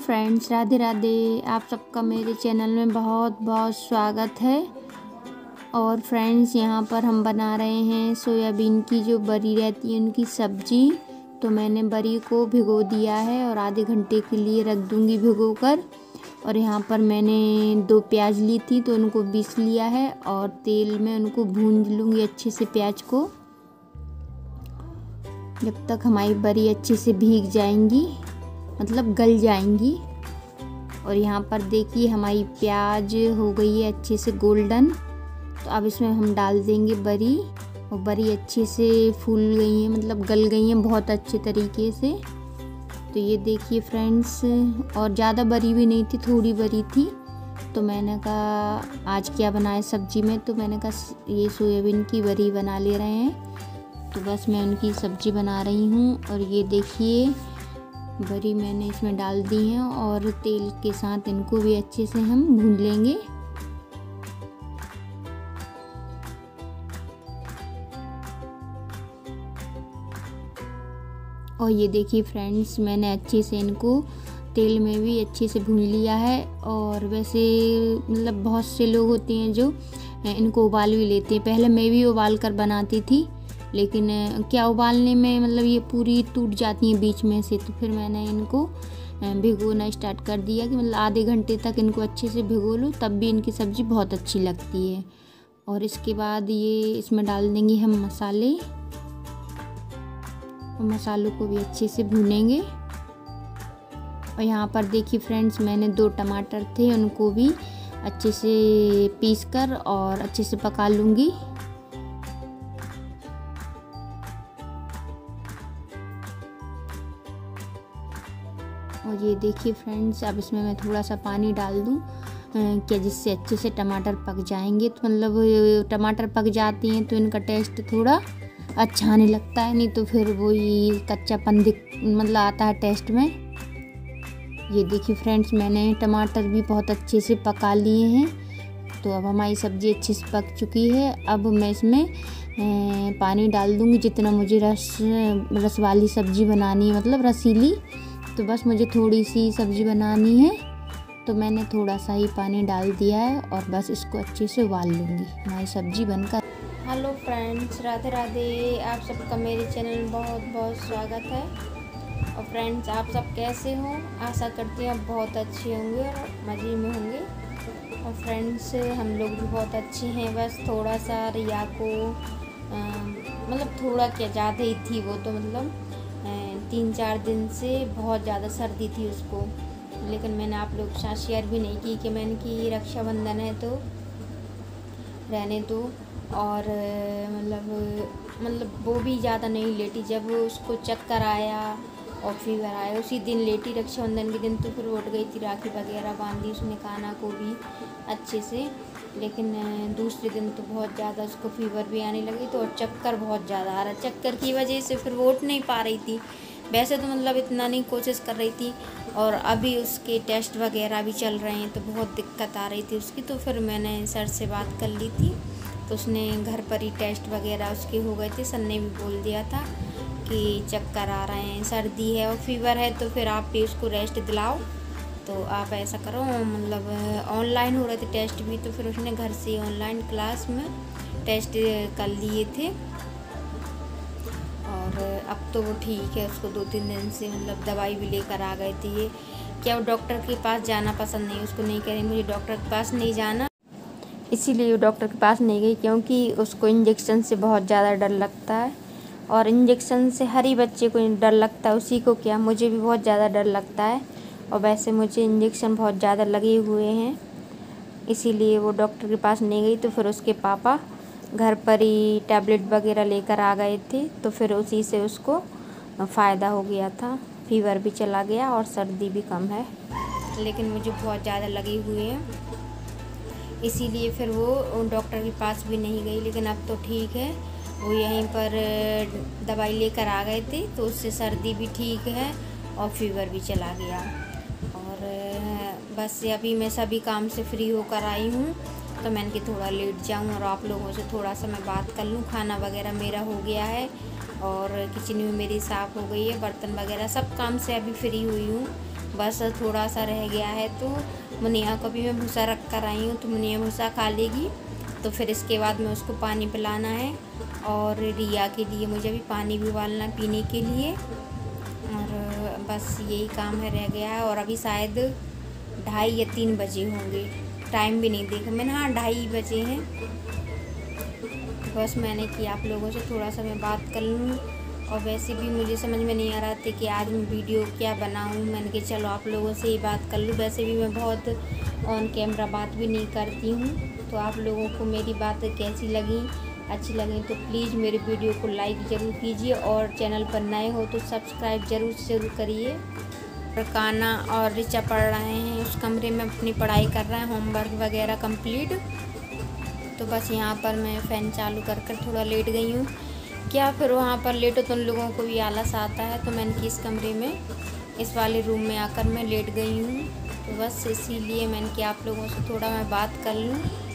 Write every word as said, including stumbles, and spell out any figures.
Friends, Radhe Radhe. आप सबका मेरे चैनल में बहुत बहुत स्वागत है। और फ्रेंड्स, यहाँ पर हम बना रहे हैं सोयाबीन की जो बरी रहती है उनकी सब्जी। तो मैंने बरी को भिगो दिया है और आधे घंटे के लिए रख दूँगी भिगो कर। और यहाँ पर मैंने दो प्याज ली थी तो उनको पीस लिया है और तेल में उनको भून लूँगी अच्छे से प्याज को, जब तक हमारी बरी अच्छे से भीग जाएंगी, मतलब गल जाएंगी। और यहाँ पर देखिए हमारी प्याज हो गई है अच्छे से गोल्डन। तो अब इसमें हम डाल देंगे बरी, और बरी अच्छे से फूल गई है, मतलब गल गई हैं बहुत अच्छे तरीके से। तो ये देखिए फ्रेंड्स, और ज़्यादा बरी भी नहीं थी, थोड़ी बरी थी। तो मैंने कहा आज क्या बनाए सब्जी में, तो मैंने कहा ये सोयाबीन की बरी बना ले रहे हैं। तो बस मैं उनकी सब्जी बना रही हूँ। और ये देखिए बरी मैंने इसमें डाल दी है और तेल के साथ इनको भी अच्छे से हम भून लेंगे। और ये देखिए फ्रेंड्स, मैंने अच्छे से इनको तेल में भी अच्छे से भून लिया है। और वैसे मतलब बहुत से लोग होते हैं जो इनको उबाल भी लेते हैं। पहले मैं भी उबाल कर बनाती थी, लेकिन क्या उबालने में मतलब ये पूरी टूट जाती हैं बीच में से। तो फिर मैंने इनको भिगोना स्टार्ट कर दिया कि मतलब आधे घंटे तक इनको अच्छे से भिगो लो, तब भी इनकी सब्ज़ी बहुत अच्छी लगती है। और इसके बाद ये इसमें डाल देंगे हम मसाले, और मसालों को भी अच्छे से भूनेंगे। और यहाँ पर देखिए फ्रेंड्स, मैंने दो टमाटर थे उनको भी अच्छे से पीस कर और अच्छे से पका लूँगी। और ये देखिए फ्रेंड्स, अब इसमें मैं थोड़ा सा पानी डाल दूँ क्या, जिससे अच्छे से टमाटर पक जाएंगे। तो मतलब टमाटर पक जाती हैं तो इनका टेस्ट थोड़ा अच्छा आने लगता है, नहीं तो फिर वही कच्चापन दिख मतलब आता है टेस्ट में। ये देखिए फ्रेंड्स, मैंने टमाटर भी बहुत अच्छे से पका लिए हैं। तो अब हमारी सब्ज़ी अच्छे से पक चुकी है। अब मैं इसमें पानी डाल दूँगी जितना मुझे रस रस वाली सब्ज़ी बनानी है, मतलब रसीली। तो बस मुझे थोड़ी सी सब्ज़ी बनानी है, तो मैंने थोड़ा सा ही पानी डाल दिया है और बस इसको अच्छे से उबाल लूँगी, हमारी सब्ज़ी बनकर। Hello friends, Radhe Radhe. आप सबका मेरे चैनल में बहुत बहुत स्वागत है। और फ्रेंड्स, आप सब कैसे हो? आशा करती हूँ आप बहुत अच्छे होंगे और मज़े में होंगे। और फ्रेंड्स, हम लोग भी बहुत अच्छे हैं। बस थोड़ा सा रिया को आ, मतलब थोड़ा क्या ज़्यादा ही थी वो, तो मतलब तीन चार दिन से बहुत ज़्यादा सर्दी थी उसको। लेकिन मैंने आप लोग के साथ शेयर भी नहीं की कि मैंने कि रक्षाबंधन है तो रहने दो। और मतलब मतलब वो भी ज़्यादा नहीं लेटी। जब उसको चक्कर आया और फीवर आया उसी दिन लेटी, रक्षाबंधन के दिन। तो फिर उठ गई थी, राखी वगैरह बांधी उसने, काना को भी अच्छे से। लेकिन दूसरे दिन तो बहुत ज़्यादा उसको फीवर भी आने लगी, तो और चक्कर बहुत ज़्यादा आ रहा। चक्कर की वजह से फिर वो उठ नहीं पा रही थी। वैसे तो मतलब इतना नहीं कोशिश कर रही थी। और अभी उसके टेस्ट वगैरह भी चल रहे हैं, तो बहुत दिक्कत आ रही थी उसकी। तो फिर मैंने सर से बात कर ली थी, तो उसने घर पर ही टेस्ट वगैरह उसके हो गए थे। सर ने भी बोल दिया था कि चक्कर आ रहे हैं, सर्दी है और फीवर है, तो फिर आप भी उसको रेस्ट दिलाओ। तो आप ऐसा करो, मतलब ऑनलाइन हो रहे थे टेस्ट भी, तो फिर उसने घर से ऑनलाइन क्लास में टेस्ट कर लिए थे। और अब तो वो ठीक है, उसको दो तीन दिन से मतलब दवाई भी लेकर आ गए थे। ये क्या वो डॉक्टर के पास जाना पसंद नहीं, उसको नहीं कह रही मुझे डॉक्टर के पास नहीं जाना, इसीलिए वो डॉक्टर के पास नहीं गई, क्योंकि उसको इंजेक्शन से बहुत ज़्यादा डर लगता है। और इंजेक्शन से हर ही बच्चे को डर लगता है, उसी को क्या, मुझे भी बहुत ज़्यादा डर लगता है। और वैसे मुझे इंजेक्शन बहुत ज़्यादा लगे हुए हैं, इसीलिए वो डॉक्टर के पास नहीं गई। तो फिर उसके पापा घर पर ही टैबलेट वगैरह लेकर आ गए थे, तो फिर उसी से उसको फ़ायदा हो गया था, फीवर भी चला गया और सर्दी भी कम है। लेकिन मुझे बहुत ज़्यादा लगे हुए हैं, इसीलिए फिर वो डॉक्टर के पास भी नहीं गई। लेकिन अब तो ठीक है, वो यहीं पर दवाई लेकर आ गए थे, तो उससे सर्दी भी ठीक है और फीवर भी चला गया। और बस अभी मैं सभी काम से फ्री होकर आई हूँ, तो मैंने कि थोड़ा लेट जाऊँ और आप लोगों से थोड़ा सा मैं बात कर लूँ। खाना वगैरह मेरा हो गया है और किचन भी मेरी साफ़ हो गई है, बर्तन वगैरह सब काम से अभी फ्री हुई हूँ। बस थोड़ा सा रह गया है। तो मुनिया को भी मैं भूसा रख कर आई हूँ, तो मुनिया भूसा खा लेगी तो फिर इसके बाद में उसको पानी पिलाना है। और रिया के लिए मुझे भी पानी भी उबालना पीने के लिए, और बस यही काम है रह गया है। और अभी शायद ढाई या तीन बजे होंगे, टाइम भी नहीं देखा मैंने, हाँ ढाई बजे हैं। बस मैंने कि आप लोगों से थोड़ा सा मैं बात कर लूँ, और वैसे भी मुझे समझ में नहीं आ रहा था कि आज मैं वीडियो क्या बनाऊँ। मैंने कि चलो आप लोगों से ही बात कर लूँ। वैसे भी मैं बहुत ऑन कैमरा बात भी नहीं करती हूँ, तो आप लोगों को मेरी बातें कैसी लगी, अच्छी लगी तो प्लीज़ मेरे वीडियो को लाइक ज़रूर कीजिए, और चैनल पर नए हो तो सब्सक्राइब ज़रूर से ज़रूर करिए। काना और रिचा पढ़ रहे हैं, उस कमरे में अपनी पढ़ाई कर रहे हैं, होमवर्क वगैरह कंप्लीट। तो बस यहाँ पर मैं फ़ैन चालू कर कर थोड़ा लेट गई हूँ, क्या फिर वहाँ पर लेटो तो उन लोगों को भी आलस आता है। तो मैंने कि इस कमरे में, इस वाले रूम में आकर मैं लेट गई हूँ। तो बस इसीलिए मैंने कि आप लोगों से थोड़ा मैं बात कर लूँ।